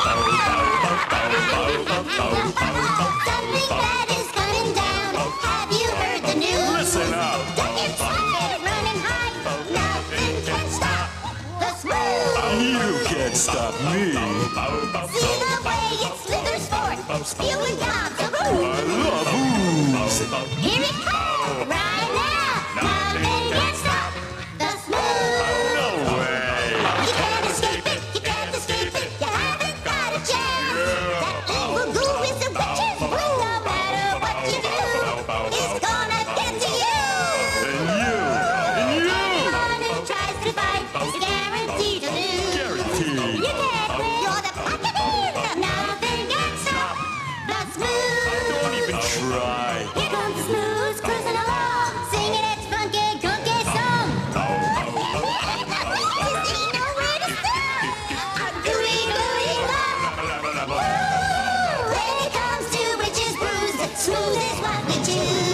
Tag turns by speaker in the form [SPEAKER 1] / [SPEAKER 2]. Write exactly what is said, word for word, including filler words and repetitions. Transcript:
[SPEAKER 1] Something bad is coming down. Have you heard the news?
[SPEAKER 2] Listen up.
[SPEAKER 1] It's rocket running high. Nothing can stop the smooth.
[SPEAKER 2] You can't stop me.
[SPEAKER 1] See the way it slithers forth, spewing gobs of ooze.
[SPEAKER 2] I love ooze.
[SPEAKER 1] Here it comes right now. Nothing can stop the smooth.
[SPEAKER 2] No way.
[SPEAKER 1] You can't escape it. You can't escape it. You haven't got a chance. That evil goo is a witch's brew. No matter what you do, it's gonna get to you.
[SPEAKER 2] And you. And you.
[SPEAKER 1] Anyone who tries to fight is guaranteed to lose.
[SPEAKER 2] Guaranteed.
[SPEAKER 1] You can't win. You're the Buccaneer. Nothing can stop the smooth.
[SPEAKER 2] Don't even try.
[SPEAKER 1] Here comes Smooze cruising along, singing its funky, gunky song. Just ain't nowhere to stop. A gooey, gooey love. Woo! When it comes to witches' brews, Smooze is what we choose.